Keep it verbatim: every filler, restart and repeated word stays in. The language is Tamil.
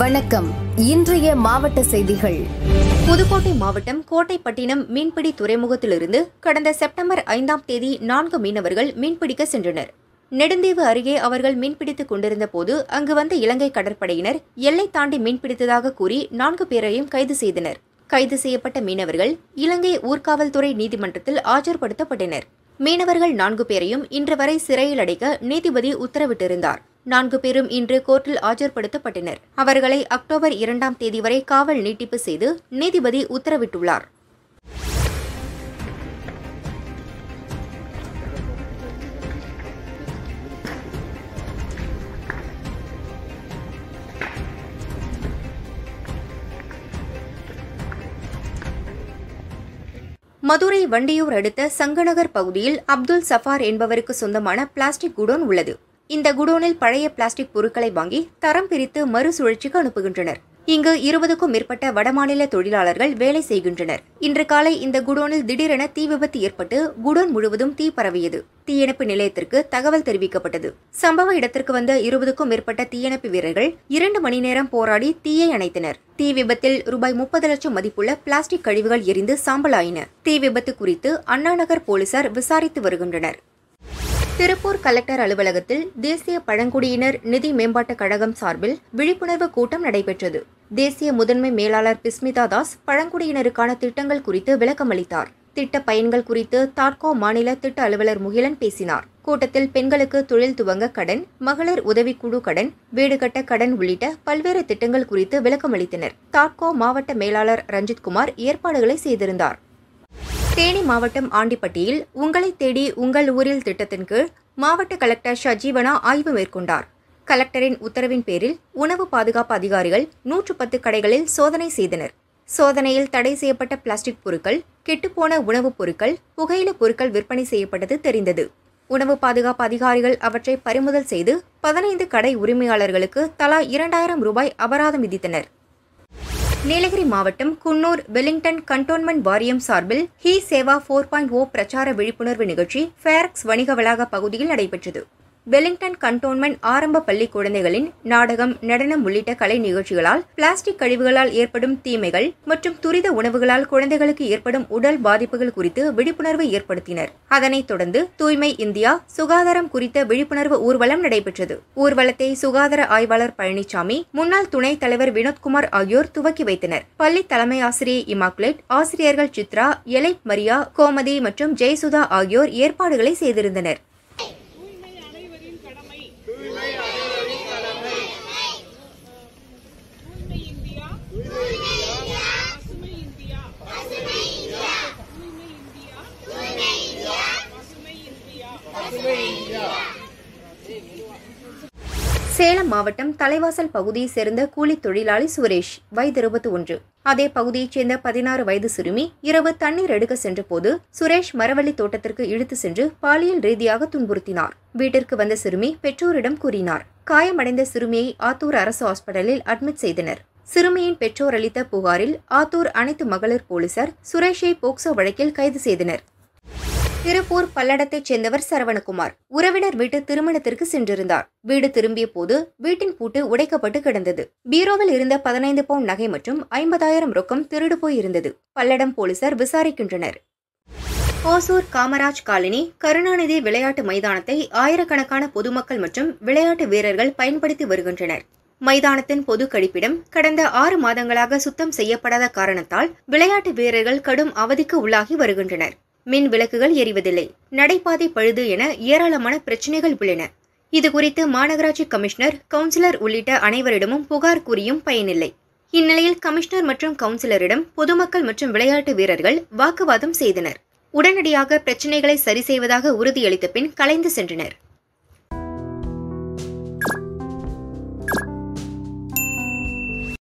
வணக்கம். இன்றைய மாவட்ட செய்திகள். புதுக்கோட்டை மாவட்டம் கோட்டைப்பட்டினம் மீன்பிடி துறைமுகத்திலிருந்து கடந்த செப்டம்பர் ஐந்தாம் தேதி நான்கு மீனவர்கள் மீன்பிடிக்க சென்றனர். நெடுந்தீவு அருகே அவர்கள் மீன்பிடித்துக் கொண்டிருந்த போது அங்கு வந்த இலங்கை கடற்படையினர் எல்லை தாண்டி மீன்பிடித்ததாக கூறி நான்கு பேரையும் கைது செய்தனர். கைது செய்யப்பட்ட மீனவர்கள் இலங்கை ஊர்காவல்துறை நீதிமன்றத்தில் ஆஜர்படுத்தப்பட்டனர். மீனவர்கள் நான்கு பேரையும் இன்று வரை சிறையில் அடைக்க நீதிபதி உத்தரவிட்டிருந்தார். நான்கு பேரும் இன்று கோர்ட்டில் ஆஜர்படுத்தப்பட்டனர். அவர்களை அக்டோபர் இரண்டாம் தேதி வரை காவல் நீட்டிப்பு செய்து நீதிபதி உத்தரவிட்டுள்ளார். மதுரை வண்டியூர் அடுத்த சங்கநகர் பகுதியில் அப்துல் சஃபார் என்பவருக்கு சொந்தமான பிளாஸ்டிக் குடோன் உள்ளது. இந்த குடோனில் பழைய பிளாஸ்டிக் பொருட்களை வாங்கி தரம் பிரித்து மறுசுழற்சிக்கு அனுப்புகின்றனர். இங்கு இருபதுக்கும் மேற்பட்ட வடமாநில தொழிலாளர்கள் வேலை செய்கின்றனர். இன்று காலை இந்த குடோனில் திடீரென தீ விபத்து ஏற்பட்டு குடோன் முழுவதும் தீ பரவியது. தீயணைப்பு நிலையத்திற்கு தகவல் தெரிவிக்கப்பட்டது. சம்பவ இடத்திற்கு வந்த இருபதுக்கும் மேற்பட்ட தீயணைப்பு வீரர்கள் இரண்டு மணி நேரம் போராடி தீயை அணைத்தனர். தீ விபத்தில் ரூபாய் முப்பது லட்சம் மதிப்புள்ள பிளாஸ்டிக் கழிவுகள் எரிந்து சாம்பலாயின. தீ விபத்து குறித்து அண்ணாநகர் போலீசார் விசாரித்து வருகின்றனர். திருப்பூர் கலெக்டர் அலுவலகத்தில் தேசிய பழங்குடியினர் நிதி மேம்பாட்டுக் கழகம் சார்பில் விழிப்புணர்வு கூட்டம் நடைபெற்றது. தேசிய முதன்மை மேலாளர் பிஸ்மிதா தாஸ் பழங்குடியினருக்கான திட்டங்கள் குறித்து விளக்கமளித்தார். திட்ட பயன்கள் குறித்து தாட்கோ மாநில திட்ட அலுவலர் முகிலன் பேசினார். கூட்டத்தில் பெண்களுக்கு தொழில் துவங்க கடன், மகளிர் உதவிக்குழு கடன், வீடு கட்ட கடன் உள்ளிட்ட பல்வேறு திட்டங்கள் குறித்து விளக்கமளித்தனர். தாட்கோ மாவட்ட மேலாளர் ரஞ்சித்குமார் ஏற்பாடுகளை செய்திருந்தார். தேனி மாவட்டம் ஆண்டிப்பட்டியில் உங்களை தேடி உங்கள் ஊரில் திட்டத்தின் கீழ் மாவட்ட கலெக்டர் ஷஜீவனா ஆய்வு மேற்கொண்டார். கலெக்டரின் உத்தரவின் பேரில் உணவு பாதுகாப்பு அதிகாரிகள் நூற்று பத்து கடைகளில் சோதனை செய்தனர். சோதனையில் தடை செய்யப்பட்ட பிளாஸ்டிக் பொருட்கள், கெட்டுப்போன உணவுப் பொருட்கள், புகையில பொருட்கள் விற்பனை செய்யப்பட்டது தெரிந்தது. உணவு பாதுகாப்பு அதிகாரிகள் அவற்றை பறிமுதல் செய்து பதினைந்து கடை உரிமையாளர்களுக்கு தலா இரண்டாயிரம் ரூபாய் அபராதம் விதித்தனர். நீலகிரி மாவட்டம் குன்னூர் வெலிங்டன் கண்டோன்மெண்ட் வாரியம் சார்பில் ஹி சேவா போர் பாயிண்ட் ஓ பிரச்சார விழிப்புணர்வு நிகழ்ச்சி ஃபேரக்ஸ் வணிக வளாக பகுதியில் நடைபெற்றது. வெலிங்டன் கண்டோன்மெண்ட் ஆரம்ப பள்ளி குழந்தைகளின் நாடகம், நடனம் உள்ளிட்ட கலை நிகழ்ச்சிகளால் பிளாஸ்டிக் கழிவுகளால் ஏற்படும் தீமைகள் மற்றும் துரித உணவுகளால் குழந்தைகளுக்கு ஏற்படும் உடல் பாதிப்புகள் குறித்து விழிப்புணர்வு ஏற்படுத்தினர். அதனைத் தொடர்ந்து தூய்மை இந்தியா, சுகாதாரம் குறித்த விழிப்புணர்வு ஊர்வலம் நடைபெற்றது. ஊர்வலத்தை சுகாதார ஆய்வாளர் பழனிசாமி, முன்னாள் துணைத் தலைவர் வினோத்குமார் ஆகியோர் துவக்கி வைத்தனர். பள்ளி தலைமை ஆசிரியை இமாக்குலேட், ஆசிரியர்கள் சித்ரா, எலைட் மரியா, கோமதி மற்றும் ஜெயசுதா ஆகியோர் ஏற்பாடுகளை செய்திருந்தனர். சேலம் மாவட்டம் தலைவாசல் பகுதியைச் சேர்ந்த கூலி தொழிலாளி சுரேஷ், வயது இருபத்தி ஒன்று. அதே பகுதியைச் சேர்ந்த பதினாறு வயது சிறுமி இரவு தண்ணீர் எடுக்க சென்றபோது சுரேஷ் மரவள்ளி தோட்டத்திற்கு இழுத்து சென்று பாலியல் ரீதியாக துன்புறுத்தினார். வீட்டிற்கு வந்த சிறுமி பெற்றோரிடம் கூறினார். காயமடைந்த சிறுமியை ஆத்தூர் அரசு ஹாஸ்பிட்டலில் அட்மிட் செய்தனர். சிறுமியின் பெற்றோர் அளித்த புகாரில் ஆத்தூர் அனைத்து மகளிர் போலீசார் சுரேஷை போக்சோ வழக்கில் கைது செய்தனர். திருப்பூர் பல்லடத்தைச் சேர்ந்தவர் சரவணகுமார் உறவினர் வீட்டு திருமணத்திற்கு சென்றிருந்தார். வீடு திரும்பிய போது வீட்டின் பூட்டு உடைக்கப்பட்டு கிடந்தது. பீரோவில் இருந்த பதினைந்து பவுண்ட் நகை மற்றும் ஐம்பதாயிரம் ரொக்கம் திருடு போயிருந்தது. பல்லடம் போலீசார் விசாரிக்கின்றனர். ஓசூர் காமராஜ் காலனி கருணாநிதி விளையாட்டு மைதானத்தை ஆயிரக்கணக்கான பொதுமக்கள் மற்றும் விளையாட்டு வீரர்கள் பயன்படுத்தி வருகின்றனர். மைதானத்தின் பொது கழிப்பிடம் கடந்த ஆறு மாதங்களாக சுத்தம் செய்யப்படாத காரணத்தால் விளையாட்டு வீரர்கள் கடும் அவதிக்கு உள்ளாகி வருகின்றனர். மின் விளக்குகள் எரிவதில்லை, நடைபாதை பழுது என ஏராளமான பிரச்சினைகள் உள்ளன. இதுகுறித்து மாநகராட்சி கமிஷனர், கவுன்சிலர் உள்ளிட்ட அனைவரிடமும் புகார் கூறியும் பயனில்லை. இந்நிலையில் கமிஷனர் மற்றும் கவுன்சிலரிடம் பொதுமக்கள் மற்றும் விளையாட்டு வீரர்கள் வாக்குவாதம் செய்தனர். உடனடியாக பிரச்சினைகளை சரி செய்வதாக உறுதியளித்த பின் கலைந்து சென்றனர்.